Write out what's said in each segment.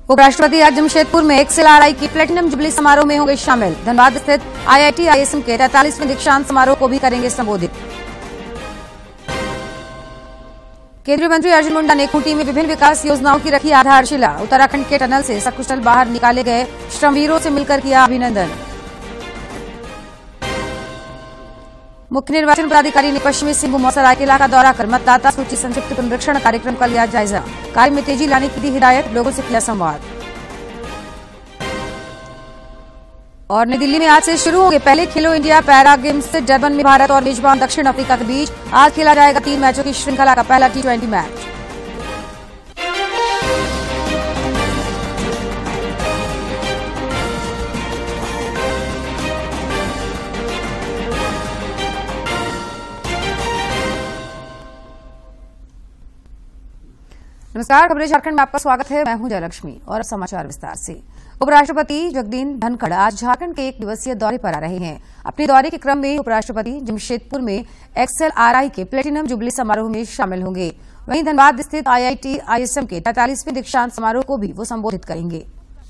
उपराष्ट्रपति आज जमशेदपुर में XLRI की प्लेटिनम जुबली समारोह में होंगे शामिल। धनबाद स्थित IIT ISM के 43वें दीक्षांत समारोह को भी करेंगे संबोधित। केंद्रीय मंत्री अर्जुन मुंडा ने खूंटी में विभिन्न विकास योजनाओं की रखी आधारशिला। उत्तराखंड के टनल से सकुशल बाहर निकाले गए श्रमवीरों से मिलकर किया अभिनंदन। मुख्य निर्वाचन पदाधिकारी ने पश्चिमी सिंहभूम और सरायकेला का दौरा कर मतदाता सूची संक्षिप्त पुनरीक्षण कार्यक्रम का लिया जायजा। कार्य में तेजी लाने की दी हिदायत, लोगों से किया संवाद। और नई दिल्ली में आज से शुरू होंगे पहले खेलो इंडिया पैरा गेम्स। डरबन में भारत और मेजबान दक्षिण अफ्रीका के बीच आज खेला जाएगा 3 मैचों की श्रृंखला का पहला T20 मैच। नमस्कार, खबरें झारखंड में आपका स्वागत है। मैं हूं जयलक्ष्मी और समाचार विस्तार से। उपराष्ट्रपति जगदीप धनखड़ आज झारखंड के 1 दिवसीय दौरे पर आ रहे हैं। अपने दौरे के क्रम में उपराष्ट्रपति जमशेदपुर में XLRI के प्लेटिनम जुबली समारोह में शामिल होंगे। वहीं धनबाद स्थित IIT ISM के 43वें दीक्षांत समारोह को भी वो संबोधित करेंगे।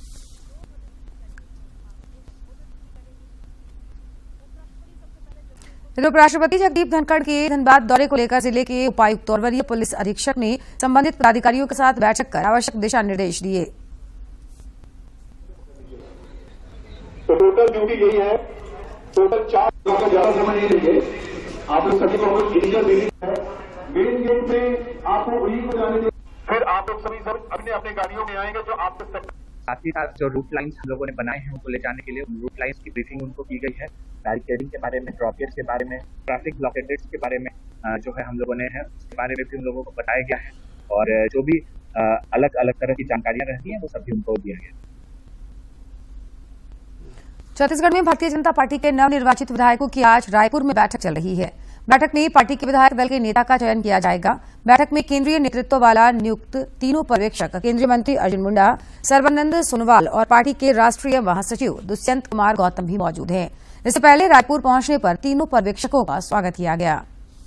उपराष्ट्रपति जगदीप धनखड़ के धनबाद दौरे को लेकर जिले के उपायुक्त और वरीय पुलिस अधीक्षक ने संबंधित पदाधिकारियों के साथ बैठक कर आवश्यक दिशा निर्देश दिए। तो टोटल ड्यूटी यही है, टोटल 4 का ज्यादा समय नहीं लेंगे। आप लोग सभी को मेन गेट में आपको उन्हीं को जाने दें, फिर आप लोग सभी सब अपने अपने गाड़ियों में आएंगे जो आपके साथ ही साथ जो रूट लाइंस हम लोगों ने बनाए हैं उनको ले जाने के लिए रूट लाइंस की ब्रीफिंग उनको की गई है। बैरिकेडिंग के बारे में, ड्रॉपगेट्स के बारे में, ट्रैफिक ब्लॉकेजेस के बारे में जो है हम लोगों ने है उसके बारे में भी उन लोगों को बताया गया है। और जो भी अलग अलग तरह की जानकारियां रहती हैं वो सभी उनको दिया गया। छत्तीसगढ़ में भारतीय जनता पार्टी के नवनिर्वाचित विधायकों की आज रायपुर में बैठक चल रही है। बैठक में पार्टी के विधायक दल के नेता का चयन किया जाएगा। बैठक में केंद्रीय नेतृत्व वाला नियुक्त तीनों पर्यवेक्षक केंद्रीय मंत्री अर्जुन मुंडा, सर्बानंद सोनोवाल और पार्टी के राष्ट्रीय महासचिव दुष्यंत कुमार गौतम भी मौजूद हैं। इससे पहले रायपुर पहुंचने पर तीनों पर्यवेक्षकों का स्वागत किया गया।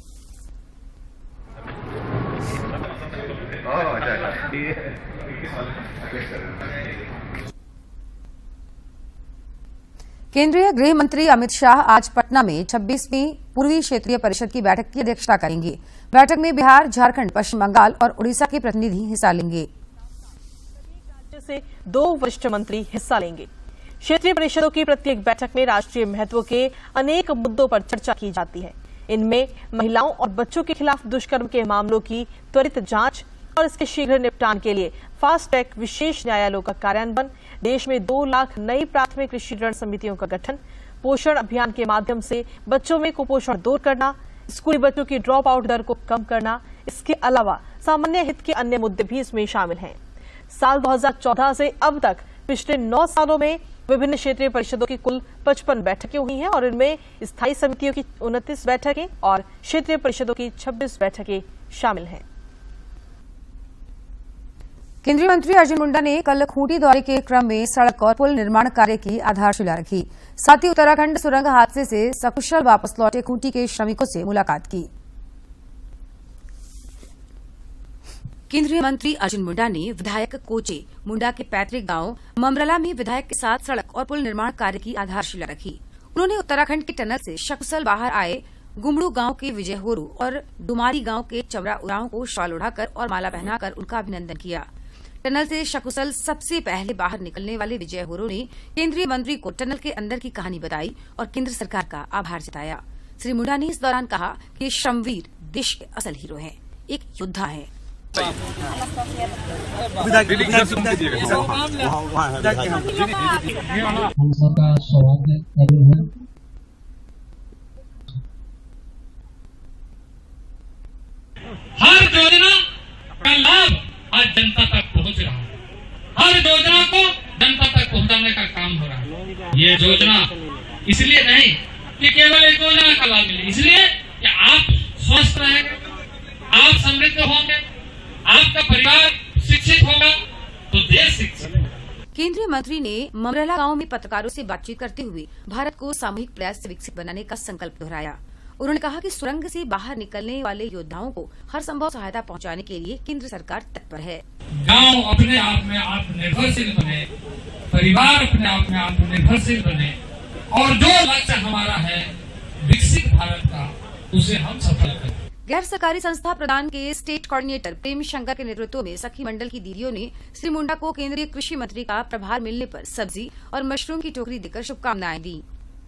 केंद्रीय गृह मंत्री अमित शाह आज पटना में 26वीं पूर्वी क्षेत्रीय परिषद की बैठक की अध्यक्षता करेंगे। बैठक में बिहार, झारखंड, पश्चिम बंगाल और उड़ीसा के प्रतिनिधि हिस्सा लेंगे। राज्य से 2 वरिष्ठ मंत्री हिस्सा लेंगे। क्षेत्रीय परिषदों की प्रत्येक बैठक में राष्ट्रीय महत्व के अनेक मुद्दों पर चर्चा की जाती है। इनमें महिलाओं और बच्चों के खिलाफ दुष्कर्म के मामलों की त्वरित जांच और इसके शीघ्र निपटान के लिए फास्ट ट्रैक विशेष न्यायालयों का कार्यान्वयन, देश में 2 लाख नई प्राथमिक कृषि ऋण समितियों का गठन, पोषण अभियान के माध्यम से बच्चों में कुपोषण दूर करना, स्कूली बच्चों की ड्रॉप आउट दर को कम करना, इसके अलावा सामान्य हित के अन्य मुद्दे भी इसमें शामिल हैं। साल 2014 से अब तक पिछले 9 सालों में विभिन्न क्षेत्रीय परिषदों की कुल 55 बैठकें हुई हैं और इनमें स्थायी समितियों की 29 बैठकें और क्षेत्रीय परिषदों की 26 बैठकें शामिल हैं। केंद्रीय मंत्री अर्जुन मुंडा ने कल खूंटी दौरे के क्रम में सड़क और पुल निर्माण कार्य की आधारशिला रखी। साथ ही उत्तराखंड सुरंग हादसे से सकुशल वापस लौटे खूंटी के श्रमिकों से मुलाकात की। केंद्रीय मंत्री अर्जुन मुंडा ने विधायक कोचे मुंडा के पैतृक गांव ममरला में विधायक के साथ सड़क और पुल निर्माण कार्य की आधारशिला रखी। उन्होंने उत्तराखंड के टनल से सकुशल बाहर आए गुमड़ू गांव के विजय होरू और डुमारी गांव के चवरा उरांव को शाल उड़ाकर और माला पहनाकर उनका अभिनंदन किया। टनल से सकुशल सबसे पहले बाहर निकलने वाले विजय होरू ने केंद्रीय मंत्री को टनल के अंदर की कहानी बताई और केंद्र सरकार का आभार जताया। श्री मुंडा ने इस दौरान कहा कि श्रमवीर देश के असल हीरो हैं, एक योद्धा है। हम सबका स्वागत करते हैं। हर योजना का लाभ आज जनता तक पहुंच रहा है। हर योजना को जनता तक पहुंचाने का काम हो रहा है। ये योजना इसलिए नहीं कि केवल एक योजना का लाभ मिले, इसलिए कि आप स्वस्थ रहेंगे, आप समृद्ध होंगे, आपका परिवार शिक्षित होगा तो देश शिक्षित होगा। केंद्रीय मंत्री ने ममरला गांव में पत्रकारों से बातचीत करते हुए भारत को सामूहिक प्रयास से विकसित बनाने का संकल्प दोहराया। उन्होंने कहा कि सुरंग से बाहर निकलने वाले योद्धाओं को हर संभव सहायता पहुंचाने के लिए केंद्र सरकार तत्पर है। गांव अपने आप में आत्मनिर्भरशील बने, परिवार अपने आप में आत्मनिर्भरशील बने और जो लक्ष्य हमारा है विकसित भारत का, उसे हम सफल करें। गैर सरकारी संस्था प्रदान के स्टेट कोऑर्डिनेटर प्रेम शंकर के नेतृत्व में सखी मंडल की दीदियों ने श्री मुंडा को केंद्रीय कृषि मंत्री का प्रभार मिलने पर सब्जी और मशरूम की टोकरी देकर शुभकामनाएं दी।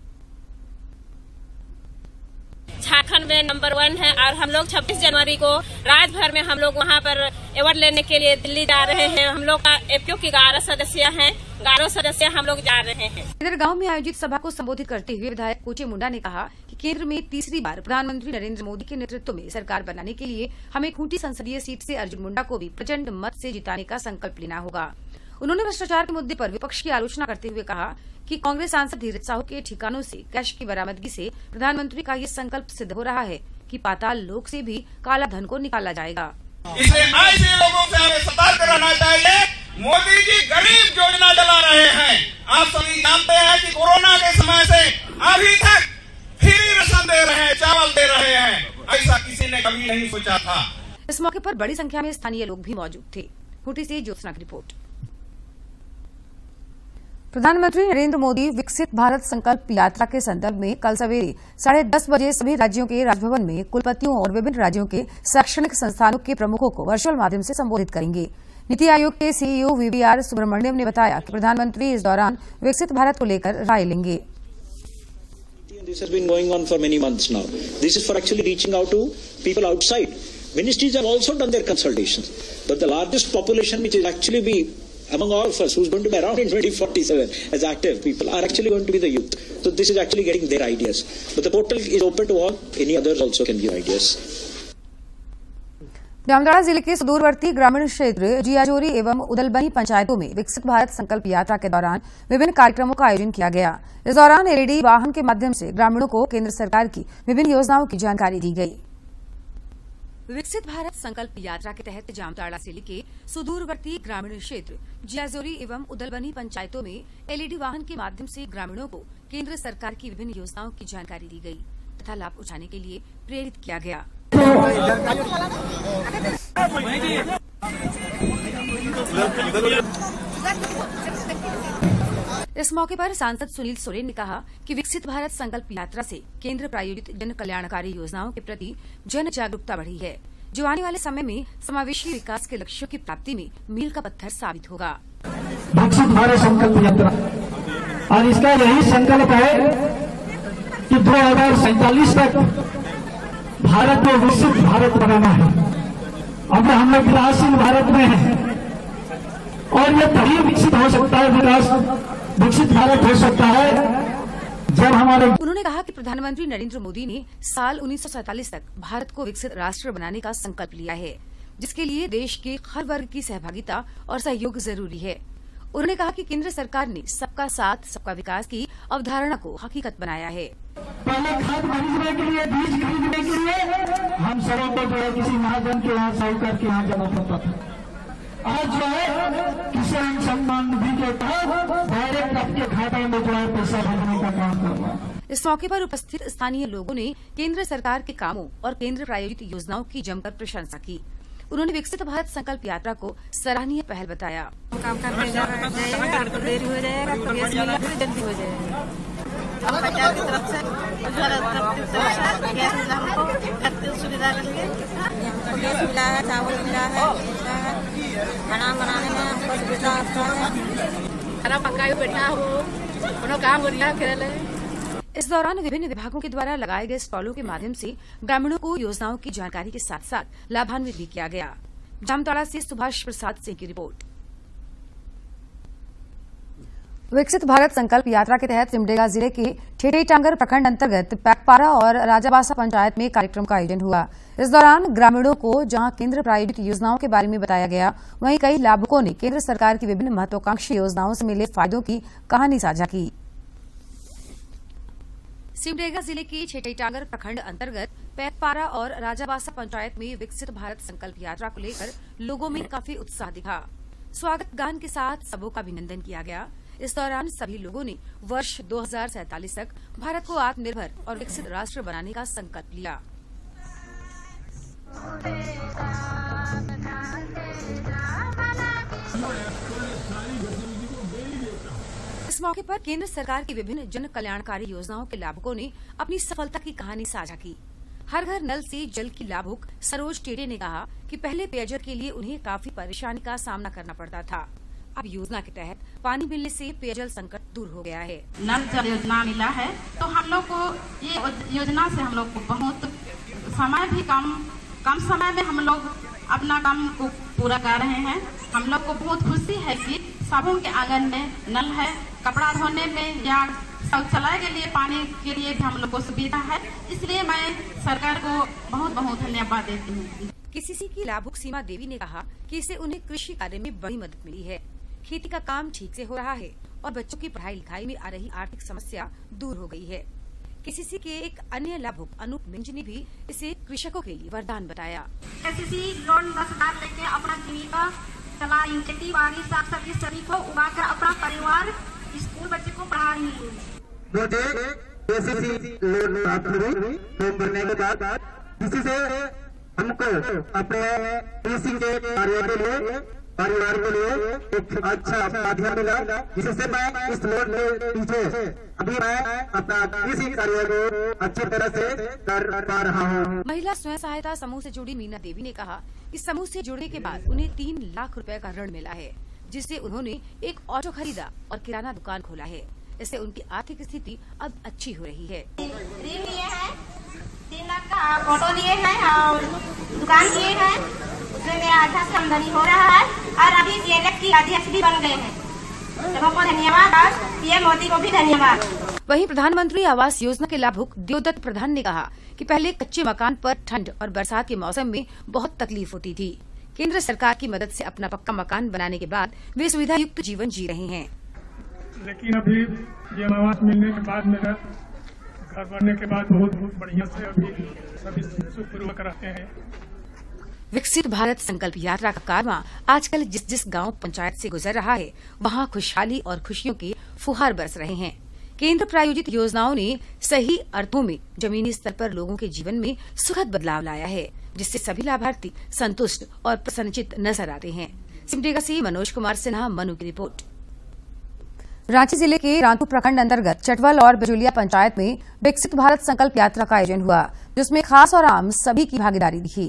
झारखंड में नंबर 1 है और हम लोग 26 जनवरी को रात भर में हम लोग वहाँ पर अवार्ड लेने के लिए दिल्ली जा रहे हैं। हम लोग का एपीओ की 11 सदस्य हैं, 11 सदस्य हम लोग जा रहे हैं। इधर गांव में आयोजित सभा को संबोधित करते हुए विधायक कोचे मुंडा ने कहा कि केंद्र में तीसरी बार प्रधानमंत्री नरेंद्र मोदी के नेतृत्व में सरकार बनाने के लिए हमें खूंटी संसदीय सीट से अर्जुन मुंडा को भी प्रचंड मत से जिताने का संकल्प लेना होगा। उन्होंने भ्रष्टाचार के मुद्दे पर विपक्ष की आलोचना करते हुए कहा कि कांग्रेस सांसद धीरज साहू के ठिकानों से कैश की बरामदगी से प्रधानमंत्री का ये संकल्प सिद्ध हो रहा है कि पाताल लोक से भी काला धन को निकाला जाएगा। इसलिए ऐसे लोगों से हमें सतर्क रहना चाहिए। मोदी जी गरीब योजना चला रहे हैं। आप सभी जानते हैं कि कोरोना के समय से अभी तक फ्री राशन दे रहे हैं, चावल दे रहे हैं। ऐसा किसी ने कभी नहीं सोचा था। इस मौके पर बड़ी संख्या में स्थानीय लोग भी मौजूद थे। खूंटी से ज्योत्सना की रिपोर्ट। प्रधानमंत्री नरेंद्र मोदी विकसित भारत संकल्प यात्रा के संदर्भ में कल सवेरे 10:30 बजे सभी राज्यों के राजभवन में कुलपतियों और विभिन्न राज्यों के शैक्षणिक संस्थानों के प्रमुखों को वर्चुअल माध्यम से संबोधित करेंगे। नीति आयोग के सीईओ वीवीआर सुब्रमण्यम ने बताया कि प्रधानमंत्री इस दौरान विकसित भारत को लेकर राय लेंगे। This has been going on for many months now. This is for actually reaching out to people outside. Ministries have also done their consultations, but the largest population which is actually be among all of us who's going to be around in 2047 as active people are actually going to be the youth. So this is actually getting their ideas. But the portal is open to all. Any others also can give ideas. Jamtara जिले के सुदूरवर्ती ग्रामीण क्षेत्र जियाजोरी एवं उदलबनी पंचायतों में विकसित भारत संकल्प यात्रा के दौरान विभिन्न कार्यक्रमों का आयोजन किया गया। इस दौरान एलईडी वाहन के माध्यम से ग्रामीणों को केंद्र सरकार की विभिन्न योजनाओं की जानकारी दी गई। विकसित भारत संकल्प यात्रा के तहत जामताड़ा जिले के सुदूरवर्ती ग्रामीण क्षेत्र जियाजोरी एवं उदलबनी पंचायतों में एलईडी वाहन के माध्यम से ग्रामीणों को केंद्र सरकार की विभिन्न योजनाओं की जानकारी दी गई तथा लाभ उठाने के लिए प्रेरित किया गया। इस मौके पर सांसद सुनील सोरेन ने कहा कि विकसित भारत संकल्प यात्रा से केंद्र प्रायोजित जन कल्याणकारी योजनाओं के प्रति जन जागरूकता बढ़ी है, जो आने वाले समय में समावेशी विकास के लक्ष्यों की प्राप्ति में मील का पत्थर साबित होगा। विकसित भारत संकल्प यात्रा और इसका यही संकल्प है कि 2047 तक भारत को विकसित भारत बनाना है। अब हम लोग विकासशील भारत में हैं और ये तभी विकसित हो सकता है, विकसित भारत हो सकता है जब हमारे। उन्होंने कहा कि प्रधानमंत्री नरेंद्र मोदी ने साल 1947 तक भारत को विकसित राष्ट्र बनाने का संकल्प लिया है, जिसके लिए देश के हर वर्ग की सहभागिता और सहयोग जरूरी है। उन्होंने कहा कि केंद्र सरकार ने सबका साथ सबका विकास की अवधारणा को हकीकत बनाया है। पहले खाद खरीदने के लिए, बीज खरीदने के लिए हम सड़कों को जो है किसी महाजन के यहाँ, साहूकार के यहाँ जाना पड़ता था। आज जो है किसान सम्मान निधि के तहत डायरेक्ट आपके खाते में जो है पैसा भेजने का काम कर रहा है। इस मौके पर उपस्थित स्थानीय लोगों ने केंद्र सरकार के कामों और केंद्र प्रायोजित योजनाओं की जमकर प्रशंसा की। उन्होंने विकसित भारत संकल्प यात्रा को सराहनीय पहल बताया। काम करने जाएगा, देरी हो जाएगा तो गैस मिला फिर जल्दी हो जाएगा। अब पंचायत की तरफ से गैस मिला, हमको सुविधा मिल गई। गैस मिला है, चावल मिला है, खाना बनाने में हमको सुविधा है। खाना पकाए बैठा हो, काम हो रहा है। इस दौरान विभिन्न विभागों के द्वारा लगाए गए स्टॉलों के माध्यम से ग्रामीणों को योजनाओं की जानकारी के साथ साथ लाभान्वित भी किया गया। जामताड़ा से सुभाष प्रसाद सिंह की रिपोर्ट। विकसित भारत संकल्प यात्रा के तहत सिमडेगा जिले के ठेठईटांगर प्रखंड अंतर्गत पैकपारा और राजाबासा पंचायत में कार्यक्रम का आयोजन हुआ। इस दौरान ग्रामीणों को जहां केंद्र प्रायोजित योजनाओं के बारे में बताया गया, वहीं कई लाभुकों ने केंद्र सरकार की विभिन्न महत्वाकांक्षी योजनाओं से मिले फायदों की कहानी साझा की। सिमडेगा जिले के ठेठईटांगर प्रखंड अंतर्गत पैकपारा और राजाबासा पंचायत में विकसित भारत संकल्प यात्रा को लेकर लोगों में काफी उत्साह दिखा। स्वागत गान के साथ सबों का अभिनंदन किया गया। इस दौरान सभी लोगों ने वर्ष 2047 तक भारत को आत्मनिर्भर और विकसित राष्ट्र बनाने का संकल्प लिया। इस मौके पर केंद्र सरकार की विभिन्न जन कल्याणकारी योजनाओं के लाभुकों ने अपनी सफलता की कहानी साझा की। हर घर नल से जल की लाभुक सरोज टेड़े ने कहा कि पहले पेयजल के लिए उन्हें काफी परेशानी का सामना करना पड़ता था। अब योजना के तहत पानी मिलने से पेयजल संकट दूर हो गया है। नल जल योजना मिला है तो हम लोग को ये योजना से हम लोग को बहुत समय भी कम समय में हम लोग अपना काम को पूरा कर रहे हैं। हम लोग को बहुत खुशी है कि सबों के आंगन में नल है। कपड़ा धोने में या शौचालय के लिए पानी के लिए भी हम लोग को सुविधा है। इसलिए मैं सरकार को बहुत बहुत धन्यवाद देती हूँ। केसीसी की लाभुक सीमा देवी ने कहा कि इससे उन्हें कृषि कार्य में बड़ी मदद मिली है। खेती का काम ठीक से हो रहा है और बच्चों की पढ़ाई लिखाई में आ रही आर्थिक समस्या दूर हो गई है। केसीसी के एक अन्य लाभुक अनूप मिंज ने भी इसे कृषकों के लिए वरदान बताया। केसीसी लोन 10,000 लेके अपना जीविका चला रही, खेती बाड़ी साग सब्जी सभी को उगाकर अपना परिवार स्कूल बच्चे को पढ़ा रही है। मुझे केसीसी लोन प्राप्त हुई। फॉर्म भरने के बाद किसी से हमको अपने कृषि के कार्यों के लिए परिवार के लिए एक अच्छा माध्यम मिला, जिससे मैं इस लोन के पीछे अभी मैं अपना कृषि कार्य को अच्छी तरह से कर पा रहा हूँ। महिला स्वयं सहायता समूह से जुड़ी मीना देवी ने कहा, इस समूह से जुड़ने के बाद उन्हें 3 लाख रुपए का ऋण मिला है, जिससे उन्होंने एक ऑटो खरीदा और किराना दुकान खोला है। इससे उनकी आर्थिक स्थिति अब अच्छी हो रही है। ऋण लिए हैं, 3 लाख का ऑटो लिए हैं और दुकान लिए हैं, उसमें मेरा अच्छा से आमदनी हो रहा है और अभी DLF की अध्यक्ष भी बन गए हैं। सबको धन्यवाद और पीएम मोदी को भी धन्यवाद। वहीं प्रधानमंत्री आवास योजना के लाभुक देवदत्त प्रधान ने कहा कि पहले कच्चे मकान पर ठंड और बरसात के मौसम में बहुत तकलीफ होती थी। केंद्र सरकार की मदद से अपना पक्का मकान बनाने के बाद वे सुविधा युक्त जीवन जी रहे हैं। लेकिन अभी ये आवास मिलने के बाद, मेरा घर बनने के बाद बहुत बढ़िया से अभी सभी सुखपूर्वक रहते हैं। विकसित भारत संकल्प यात्रा का कारवां आजकल जिस जिस गांव पंचायत से गुजर रहा है, वहां खुशहाली और खुशियों के फुहार बरस रहे हैं। केंद्र प्रायोजित योजनाओं ने सही अर्थों में जमीनी स्तर पर लोगों के जीवन में सुखद बदलाव लाया है, जिससे सभी लाभार्थी संतुष्ट और प्रसन्नचित्त नजर आते हैं। सिमडेगा से मनोज कुमार सिन्हा, मनु की रिपोर्ट। रांची जिले के रांतू प्रखंड अंतर्गत चटवल और बिजुलिया पंचायत में विकसित भारत संकल्प यात्रा का आयोजन हुआ, जिसमें खास और आम सभी की भागीदारी दिखी।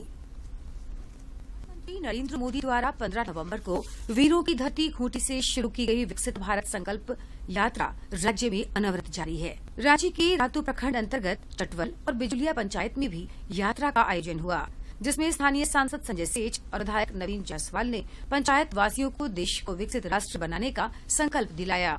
नरेंद्र मोदी द्वारा 15 नवंबर को वीरों की धरती खूंटी से शुरू की गई विकसित भारत संकल्प यात्रा राज्य में अनवरत जारी है। रांची के रांतू प्रखंड अंतर्गत चटवल और बिजुलिया पंचायत में भी यात्रा का आयोजन हुआ, जिसमें स्थानीय सांसद संजय सेठ और विधायक नवीन जायसवाल ने पंचायत वासियों को देश को विकसित राष्ट्र बनाने का संकल्प दिलाया।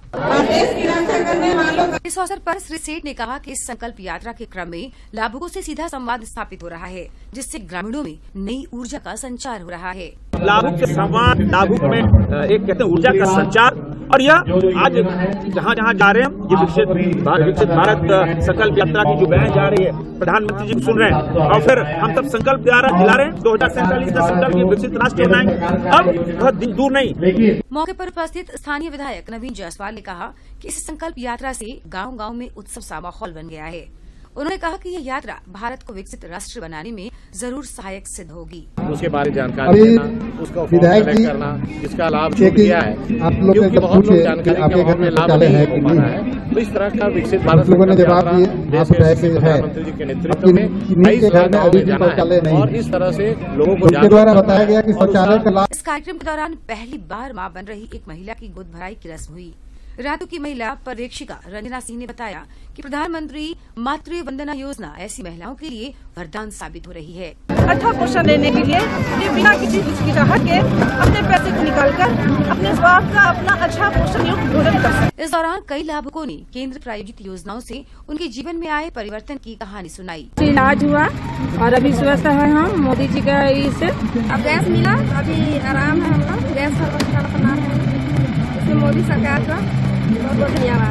इस अवसर पर श्री सेठ ने कहा कि इस संकल्प यात्रा के क्रम में लाभुकों से सीधा संवाद स्थापित हो रहा है, जिससे ग्रामीणों में नई ऊर्जा का संचार हो रहा है। लाभुक के संवाद, लाभुक में एक कहते हैं ऊर्जा का संचार, और यह आज जहाँ जहाँ जा रहे हैं ये विकसित भारत संकल्प यात्रा की जो बहन जा रही है, प्रधानमंत्री जी को सुन रहे हैं और फिर हम सब संकल्प दिला रहे हैं 2047 का संकल्प विकसित राष्ट्र बनाएंगे। अब बहुत दिन दूर नहीं। मौके पर उपस्थित स्थानीय विधायक नवीन जायसवाल ने कहा कि इस संकल्प यात्रा से गांव-गांव में उत्सव सा माहौल बन गया है। उन्होंने कहा कि यह यात्रा भारत को विकसित राष्ट्र बनाने में जरूर सहायक सिद्ध होगी। उसके बारे में जानकारी देना, उसका विधायक करना, जिसका लाभ किया है, आप लोगों ने बहुत लोग जानकारी आपके घर में लाभ है कि नहीं है। तो इस तरह का विकसित भारत लोगों ने जवाब दिए, प्रधानमंत्री जी के नेतृत्व में कई गाँव में जाना है और इस तरह से लोगों को उसके द्वारा बताया गया कि शौचालय का लाभ। इस कार्यक्रम के दौरान पहली बार मां बन रही एक महिला की गोद भराई की रस्म हुई। रातू की महिला पर्यवेक्षिका रंजना सिंह ने बताया कि प्रधानमंत्री मातृ वंदना योजना ऐसी महिलाओं के लिए वरदान साबित हो रही है। अच्छा पोषण लेने के लिए ये बिना किसी हिचकिचाहट के अपने पैसे को निकालकर अपने स्वास्थ्य का अपना अच्छा पोषण युक्त भोजन कर सकते। इस दौरान कई लाभुकों ने केंद्र प्रायोजित योजनाओं से उनके जीवन में आए परिवर्तन की कहानी सुनाई। इलाज हुआ और अभी स्वस्थ है हम मोदी जी का इससे। अब गैस मिला, अभी आराम है, हम लोग गैस बना है, इसमें मोदी सरकार का बहुत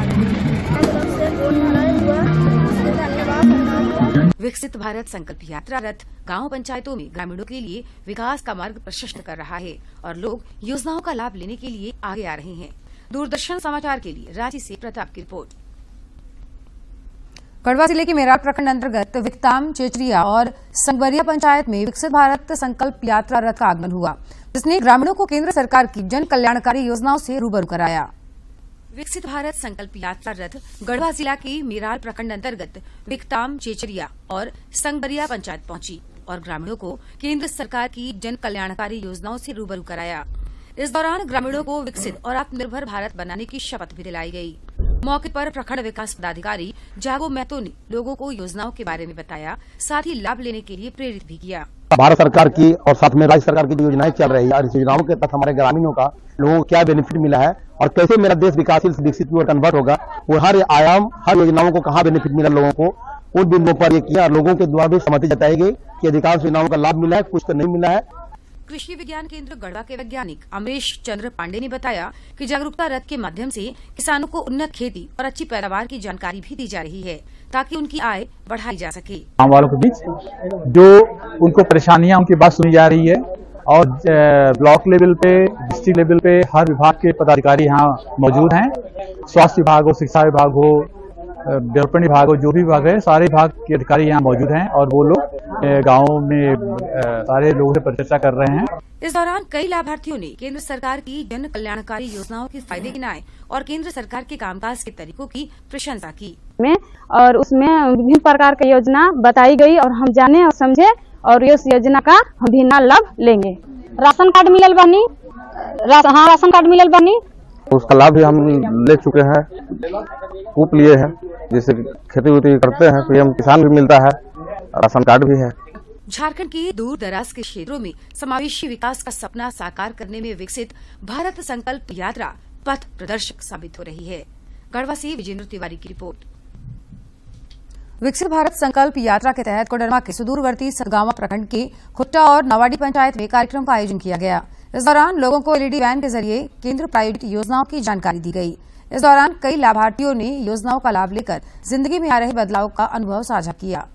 धन्यवाद। विकसित भारत संकल्प यात्रा रथ गांव पंचायतों में ग्रामीणों के लिए विकास का मार्ग प्रशस्त कर रहा है और लोग योजनाओं का लाभ लेने के लिए आगे आ रहे हैं। दूरदर्शन समाचार के लिए रांची से प्रताप की रिपोर्ट। गढ़वा जिले के मेरठ प्रखंड अंतर्गत विकताम, चेचरिया और संगबरिया पंचायत में विकसित भारत संकल्प यात्रा रथ का आगमन हुआ, जिसने ग्रामीणों को केंद्र सरकार की जन कल्याणकारी योजनाओं से रूबरू कराया। विकसित भारत संकल्प यात्रा रथ गढ़वा जिला के मेराल प्रखंड अंतर्गत विकताम, चेचरिया और संगबरिया पंचायत पहुंची और ग्रामीणों को केंद्र सरकार की जन कल्याणकारी योजनाओं से रूबरू कराया। इस दौरान ग्रामीणों को विकसित और आत्मनिर्भर भारत बनाने की शपथ भी दिलाई गई। मौके पर प्रखंड विकास पदाधिकारी जागो महतो ने लोगों को योजनाओं के बारे में बताया, साथ ही लाभ लेने के लिए प्रेरित भी किया। भारत सरकार की और साथ में राज्य सरकार की जो योजनाएं चल रही है और इस योजनाओं के तहत हमारे ग्रामीणों का लोगों को क्या बेनिफिट मिला है और कैसे मेरा देश विकासशील से विकसित की ओर कन्वर्ट होगा, वो हर आयाम, हर योजनाओं को कहाँ बेनिफिट मिला लोगों को, उन बिंदुओं पर ये किया। लोगों के द्वारा भी सहमति जताई गई कि अधिकांश योजनाओं का लाभ मिला है, कुछ तो नहीं मिला है। कृषि विज्ञान केंद्र गढ़वा के वैज्ञानिक अमरीश चंद्र पांडे ने बताया कि जागरूकता रथ के माध्यम से किसानों को उन्नत खेती और अच्छी पैदावार की जानकारी भी दी जा रही है, ताकि उनकी आय बढ़ाई जा सके। गाँव वालों के बीच जो उनको परेशानियां, उनकी बात सुनी जा रही है और ब्लॉक लेवल पे, डिस्ट्रिक्ट लेवल पे हर विभाग के पदाधिकारी यहाँ मौजूद हैं। स्वास्थ्य विभाग हो, शिक्षा विभाग हो, डेवलपमेंट विभाग हो, जो भी विभाग है, सारे विभाग के अधिकारी यहाँ मौजूद हैं और वो लोग गाँव में सारे लोगों से परिचर्चा कर रहे हैं। इस दौरान कई लाभार्थियों ने केंद्र सरकार की जन कल्याणकारी योजनाओं के फायदे गिनाए और केंद्र सरकार के कामकाज के तरीकों की प्रशंसा की। और उसमें विभिन्न प्रकार की योजना बताई गई और हम जाने और समझे और इस योजना का हम भी लाभ लेंगे। राशन कार्ड मिलल बानी, हाँ राशन कार्ड मिलल बानी, उसका लाभ भी हम ले चुके हैं, कूप लिए हैं, जिससे खेती वेती करते हैं, पीएम किसान भी मिलता है, राशन कार्ड भी है। झारखंड के दूर दराज के क्षेत्रों में समावेशी विकास का सपना साकार करने में विकसित भारत संकल्प यात्रा पथ प्रदर्शक साबित हो रही है। गढ़वा से विजेंद्र तिवारी की रिपोर्ट। विकसित भारत संकल्प यात्रा के तहत कोडरमा के सुदूरवर्ती सतगावा प्रखंड के खुट्टा और नवाडी पंचायत में कार्यक्रम का आयोजन किया गया। इस दौरान लोगों को एलईडी वैन के जरिए केंद्र प्रायोजित योजनाओं की जानकारी दी गई। इस दौरान कई लाभार्थियों ने योजनाओं का लाभ लेकर जिंदगी में आ रहे बदलाव का अनुभव साझा किया।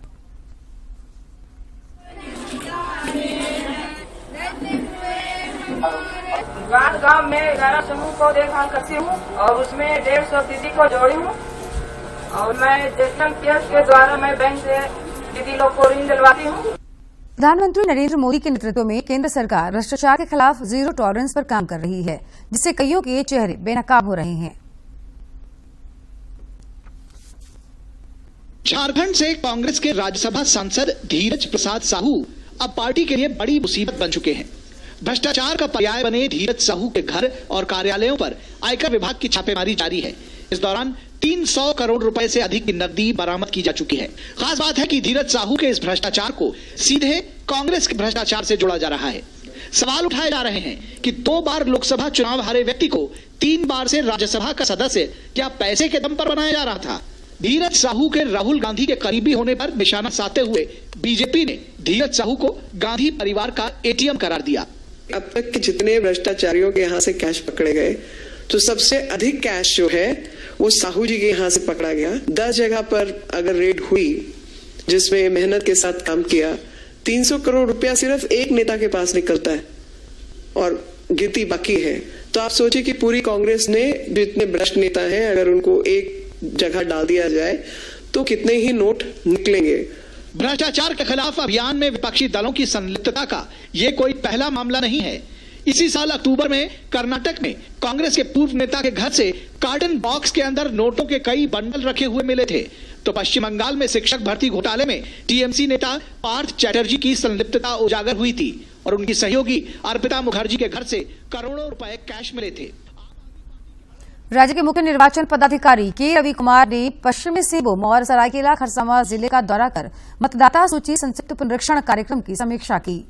गांव में 11 समूह को देखभाल करती हूँ और उसमें 150 दीदी को जोड़ी हूँ और मैं जैसन के द्वारा मैं बैंक से दीदी लोग को ऋण दिलवाती हूँ। प्रधानमंत्री नरेंद्र मोदी के नेतृत्व में केंद्र सरकार भ्रष्टाचार के खिलाफ जीरो टॉलरेंस पर काम कर रही है, जिससे कईयों के चेहरे बेनकाब हो रहे हैं। झारखंड से कांग्रेस के राज्यसभा सांसद धीरज प्रसाद साहू अब पार्टी के लिए बड़ी मुसीबत बन चुके हैं। भ्रष्टाचार का पर्याय बने धीरज साहू के घर और कार्यालयों पर आयकर विभाग की छापेमारी जारी है। इस दौरान 300 करोड़ रुपए से अधिक की नकदी बरामद की जा चुकी है। खास बात है कि धीरज साहू के इस भ्रष्टाचार को सीधे कांग्रेस के भ्रष्टाचार से जोड़ा जा रहा है। सवाल उठाए जा रहे हैं कि 2 बार लोकसभा चुनाव हारे व्यक्ति को 3 बार से राज्यसभा का सदस्य क्या पैसे के दम पर बनाया जा रहा था? धीरज साहू के राहुल गांधी के करीबी होने पर निशाना साधते हुए बीजेपी ने धीरज साहू को गांधी परिवार का एटीएम करार दिया। अब तक के जितने भ्रष्टाचारियों के यहाँ से कैश पकड़े गए तो सबसे अधिक कैश जो है वो साहू जी के यहाँ से पकड़ा गया। 10 जगह पर अगर रेड हुई जिसमें मेहनत के साथ काम किया, 300 करोड़ रुपया सिर्फ एक नेता के पास निकलता है और गिनती बाकी है। तो आप सोचिए कि पूरी कांग्रेस ने जितने भ्रष्ट नेता हैं अगर उनको एक जगह डाल दिया जाए तो कितने ही नोट निकलेंगे। भ्रष्टाचार के खिलाफ अभियान में विपक्षी दलों की संलिप्तता का ये कोई पहला मामला नहीं है। इसी साल अक्टूबर में कर्नाटक में कांग्रेस के पूर्व नेता के घर से कार्टन बॉक्स के अंदर नोटों के कई बंडल रखे हुए मिले थे। तो पश्चिम बंगाल में शिक्षक भर्ती घोटाले में टीएमसी नेता पार्थ चैटर्जी की संलिप्तता उजागर हुई थी और उनकी सहयोगी अर्पिता मुखर्जी के घर से करोड़ों रुपए कैश मिले थे। राज्य के मुख्य निर्वाचन पदाधिकारी के रवि कुमार ने पश्चिमी सिंहभूम और सरायकेला खरसावां जिले का दौरा कर मतदाता सूची संक्षिप्त पुनरीक्षण कार्यक्रम की समीक्षा की।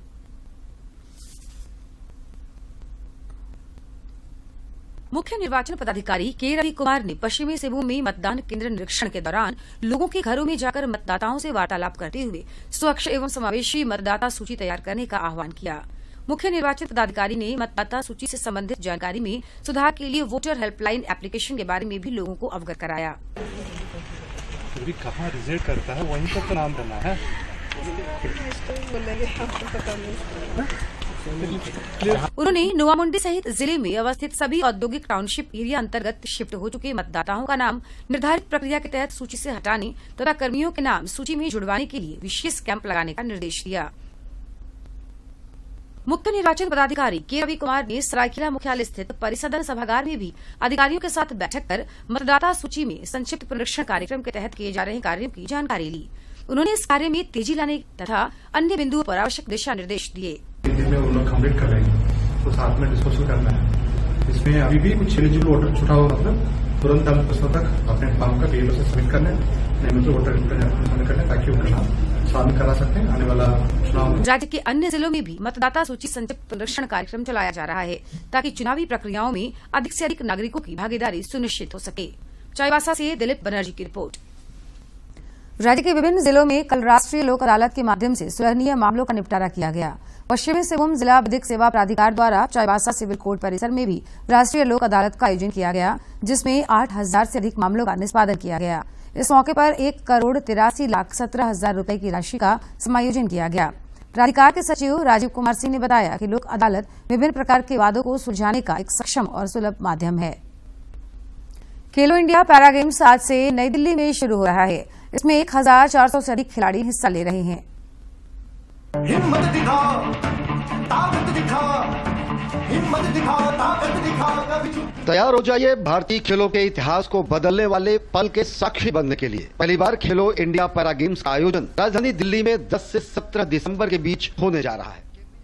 मुख्य निर्वाचन पदाधिकारी के रवि कुमार ने पश्चिमी सिंहभूम में मतदान केंद्र निरीक्षण के दौरान लोगों के घरों में जाकर मतदाताओं से वार्तालाप करते हुए स्वच्छ एवं समावेशी मतदाता सूची तैयार करने का आह्वान किया। मुख्य निर्वाचन पदाधिकारी ने मतदाता सूची से संबंधित जानकारी में सुधार के लिए वोटर हेल्पलाइन एप्लीकेशन के बारे में भी लोगों को अवगत कराया। कहाँ रिजल्ट करता है वहीं पर तो नाम देना है। उन्होंने नोआमुंडी सहित जिले में अवस्थित सभी औद्योगिक टाउनशिप एरिया अंतर्गत शिफ्ट हो चुके मतदाताओं का नाम निर्धारित प्रक्रिया के तहत सूची से हटाने तथा कर्मियों के नाम सूची में जुड़वाने के लिए विशेष कैंप लगाने का निर्देश दिया। मुख्य निर्वाचन पदाधिकारी के रवि कुमार ने सरायकेला मुख्यालय स्थित परिसदन सभागार में भी अधिकारियों के साथ बैठक कर मतदाता सूची में संक्षिप्त पुनरीक्षण कार्यक्रम के तहत किए जा रहे कार्यों की जानकारी ली। उन्होंने इस कार्य में तेजी लाने तथा अन्य बिंदुओं पर आवश्यक दिशा निर्देश दिए। कंप्लीट कर रहे हैं तो साथ में डिस्पोजल करना है। इसमें अभी भी कुछ एलिजिबल वोटर छुटा हुआ मतलब तुरंत हम पुस्तक तक अपने फॉर्म का पीएलओ से सबमिट करना है, नहीं तो वोटर सबमिट करना है ताकि उनका नाम शामिल करा सकते हैं आने वाला चुनाव में। राज्य के अन्य जिलों में भी मतदाता सूची संक्षिप्त पुनरीक्षण कार्यक्रम चलाया जा रहा है ताकि चुनावी प्रक्रियाओं में अधिक से अधिक नागरिकों की भागीदारी सुनिश्चित हो सके। चाईबासा से दिलीप बनर्जी की रिपोर्ट। राज्य के विभिन्न जिलों में कल राष्ट्रीय लोक अदालत के माध्यम से सुलहनीय मामलों का निपटारा किया गया। पश्चिमी सिंहभूम जिला विधिक सेवा प्राधिकार द्वारा चाईबासा सिविल कोर्ट परिसर में भी राष्ट्रीय लोक अदालत का आयोजन किया गया, जिसमें 8,000 से अधिक मामलों का निष्पादन किया गया। इस मौके पर 1,83,17,000 रुपए की राशि का समायोजन किया गया। प्राधिकार के सचिव राजीव कुमार सिंह ने बताया कि लोक अदालत विभिन्न प्रकार के वादों को सुलझाने का एक सक्षम और सुलभ माध्यम है। खेलो इंडिया पैरा गेम्स आज से नई दिल्ली में शुरू हो रहा है। इसमें 1,400 से अधिक खिलाड़ी हिस्सा ले रहे हैं। हिम्मत दिखा, ताकत दिखा, हिम्मत दिखा, ताकत दिखा। तैयार हो जाइए भारतीय खेलों के इतिहास को बदलने वाले पल के साक्षी बनने के लिए। पहली बार खेलो इंडिया पैरा गेम्स का आयोजन राजधानी दिल्ली में 10 से 17 दिसंबर के बीच होने जा रहा है।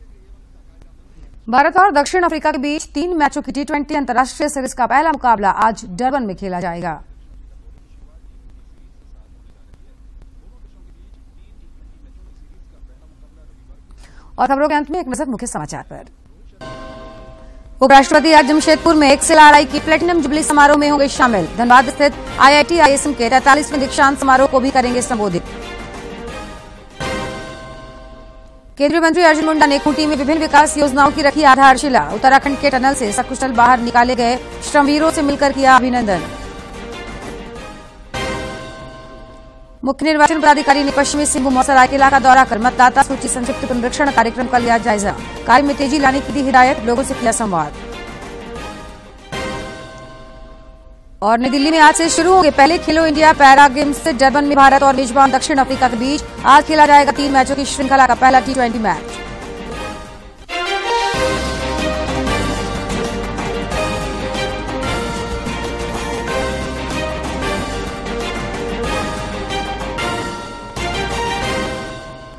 भारत और दक्षिण अफ्रीका के बीच 3 मैचों की T20 अंतर्राष्ट्रीय सीरीज का पहला मुकाबला आज डरबन में खेला जाएगा। और खबरों के अंत में एक नजर मुख्य समाचार पर। उपराष्ट्रपति आज जमशेदपुर में XLRI की प्लेटिनम जुबली समारोह में होंगे शामिल। धनबाद स्थित IIT ISM के 43वें दीक्षांत समारोह को भी करेंगे संबोधित। केंद्रीय मंत्री अर्जुन मुंडा ने खूंटी में विभिन्न विकास योजनाओं की रखी आधारशिला। उत्तराखंड के टनल से सकुशल बाहर निकाले गए श्रमवीरों से मिलकर किया अभिनंदन। मुख्य निर्वाचन पदाधिकारी ने पश्चिमी सिंहभूम और सरायकेला का दौरा कर मतदाता सूची संक्षिप्त पुनरीक्षण कार्यक्रम का लिया जायजा। कार्य में तेजी लाने की दी हिदायत, लोगों से किया संवाद। और नई दिल्ली में आज से शुरू होंगे पहले खेलो इंडिया पैरा गेम्स। डरबन में भारत और मेजबान दक्षिण अफ्रीका के बीच आज खेला जाएगा 3 मैचों की श्रृंखला का पहला T20 मैच।